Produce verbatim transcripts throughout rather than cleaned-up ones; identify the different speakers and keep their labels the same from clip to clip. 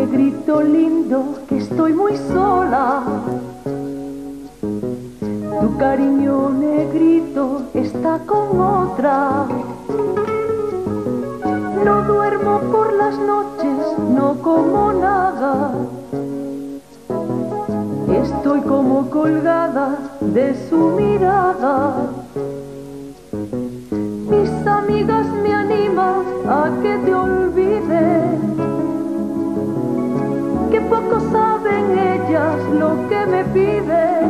Speaker 1: negrito lindo, que estoy muy sola. Tu cariño negrito está con otra. No duermo por las noches, no como nada. Estoy como colgada de su mirada. Mis amigas me animan a que te olvides, que poco saben ellas lo que me piden.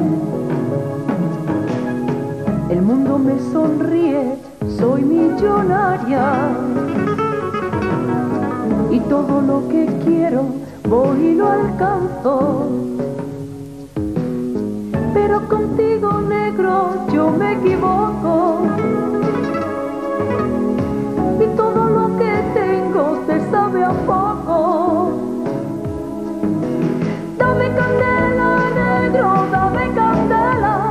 Speaker 1: El mundo me sonríe, soy millonaria, y todo lo que quiero voy y lo alcanzo. Pero contigo, negro, yo me equivoco, y todo lo que tengo te sabe a poco. Dame candela, negro, dame candela.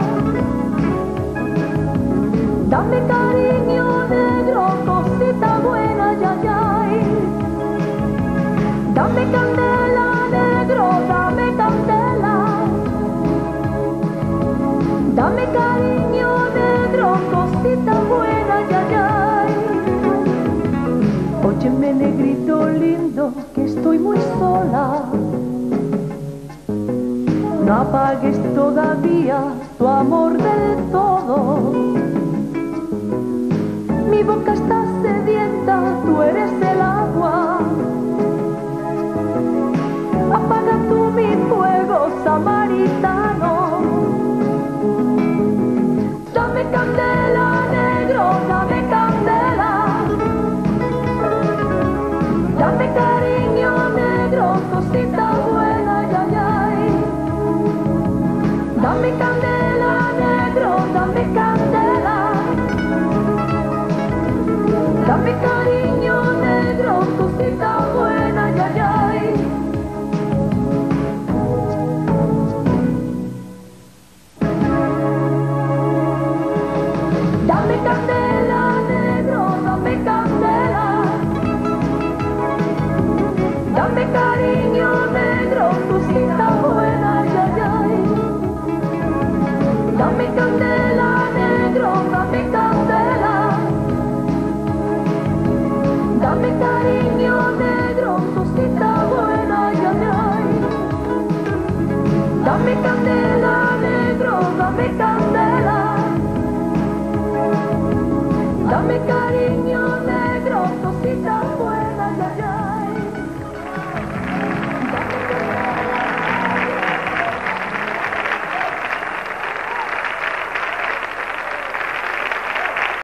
Speaker 1: Dame cariño, negro, cosita buena, ya, ya. Dame candela, negro, dame candela. Dame cariño, negro, cosita buena, ya, ya. Óyeme, negrito lindo, que estoy muy sola. No apagues todavía tu amor del todo. Mi boca está sedienta, tú eres el agua. Apaga tú mi fuego samaritano. Dame candela, negro, dame candela. Dame cariño, negro, cosita buena, ya, ya. Dame candela, negro, dame candela. Dame cariño, negro, cosita buena, ya, ya. Dame candela, negro, dame candela. Dame cariño,